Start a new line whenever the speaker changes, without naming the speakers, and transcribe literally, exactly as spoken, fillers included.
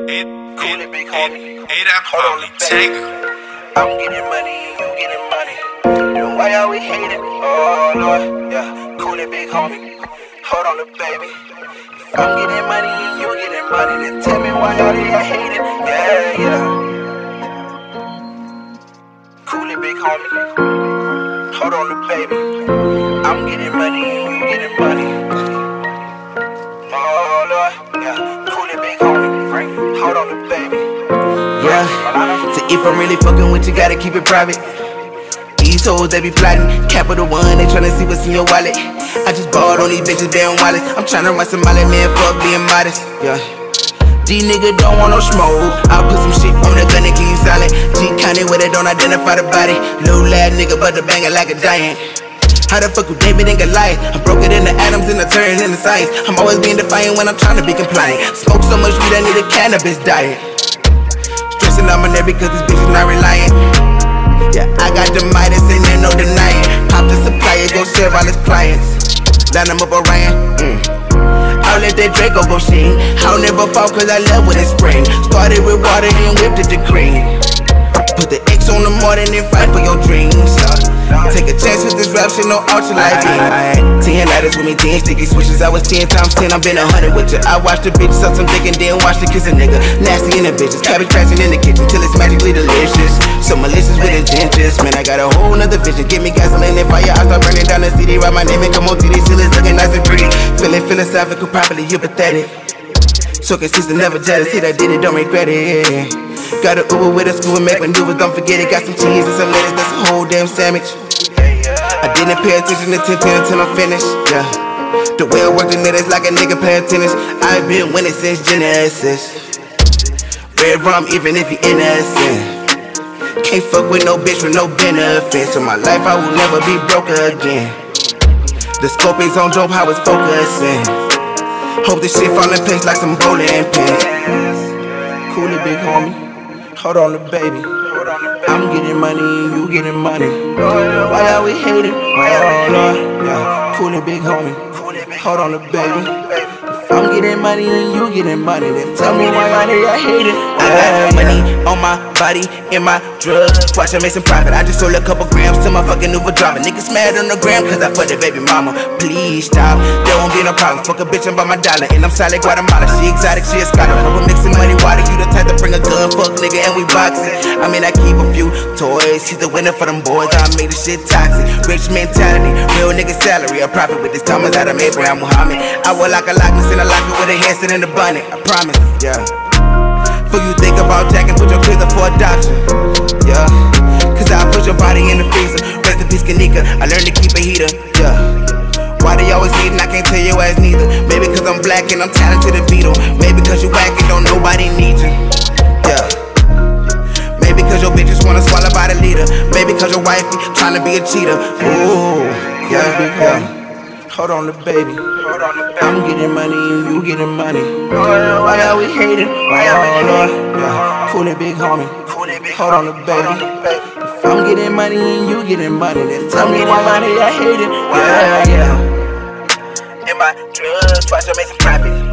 It, cool it, big homie. Hey, that probably Tango.
I'm getting money, you getting money. Then why are we hating? Oh Lord, yeah. Cool it, big homie. Hold on, little baby. If I'm getting money and you getting money, then tell me why all of y'all hating. Yeah, yeah. Cool it, big homie. Hold on, little baby. I'm getting money and you getting money. Oh Lord, yeah. Cool it, big homie. Hold on, little baby.
Yeah, so if I'm really fucking with you, gotta keep it private. These hoes, they be plotting. Capital One, they tryna see what's in your wallet. I just balled on these bitches, damn wallets. I'm tryna run some molly, man, fuck being modest. Yeah, these niggas don't want no smoke. I'll put some shit on the gun and keep you solid. G-County where they don't identify the body. Little lad nigga, but the banger like a giant. How the fuck with David and Goliath? I broke it into atoms and the turns into science. I'm always being defiant when I'm trying to be compliant. Smoke so much weed I need a cannabis diet. Stressing out my neck because these bitches not reliant. Yeah, I got the Midas and there no denying. Pop the supplier, go serve all his clients. Line them up Orion. mm. I'll let that Draco go sing. I'll never fall cause I love when it spring. Started with water then whipped it to cream. Put the X on the morning and fight for your dreams. Take a chance with this rap shit, no ultralight. Ten lighters with me, ten sticky switches. I was ten times ten, I've been a hundred with you. I watched the bitch suck some dick and then watch the kiss a nigga. Nasty in the bitches, cabbage crashing in the kitchen till it's magically delicious. So malicious with intentions, man, I got a whole nother vision. Give me gasoline and fire, I start burning down the city. Write my name and come on T V till it's looking nice and pretty. Feeling philosophical, properly, you pathetic. So consistent, never jealous. Hit I did it, don't regret it. Got a Uber with a school and make maneuvers, don't forget it. Got some cheese and some lettuce, that's a whole damn sandwich. I didn't pay attention to ten until I'm finished. Yeah, the way I work the net is like a nigga playing tennis. I've been winning since Genesis. Red rum even if you innocent. Can't fuck with no bitch with no benefits. So my life I will never be broke again. The scope is on dope, how it's focusing. Hope this shit fall in place like some bowling pins. Cool it, big homie. Hold on, little baby. I'm getting money, you getting money. Why are we hating? Oh Lord, yeah. Cool it, big homie. Hold on, little baby. If I'm getting money and you getting money, then tell me why y'all here hating. I got money on my body and my drugs. Watch I make some profit. I just sold a couple grams to my fucking Uber driver. Niggas mad on the gram cause I fucked the baby mama. Please stop, there won't be no problem. Fuck a bitch, I'm by my dollar. And I'm solid Guatemala. She exotic, she a scholar. We're mixing money water. You the type to bring a gun, fuck nigga, and we boxing. I mean, I keep a few toys. He's the winner for them boys. I made the shit toxic. Rich mentality, real nigga salary. A profit with this Thomas out of Abraham Muhammad. I will lock a lockness in a locker with a handstand in the bonnet. I promise, yeah. For you think about jacking, put your kids up for adoption. Yeah, cause I'll put your body in the freezer. Rest in peace, Kanika, I learned to keep a heater. Yeah, why they always hating, I can't tell your ass neither. Maybe cause I'm black and I'm talented to beat 'em. Maybe cause you whack and don't nobody need you. Yeah, maybe cause your bitches wanna swallow by the leader. Maybe cause your wifey trying to be a cheater. Ooh, yeah, yeah. Hold on, little baby. I'm getting money and you getting money. Why are we hating? Why are we Lord, yeah. Cool it, big homie. Hold on, little baby. If I'm getting money and you getting money, then tell me why y'all here hating. Yeah, yeah. And my drugs, watch I make some profit.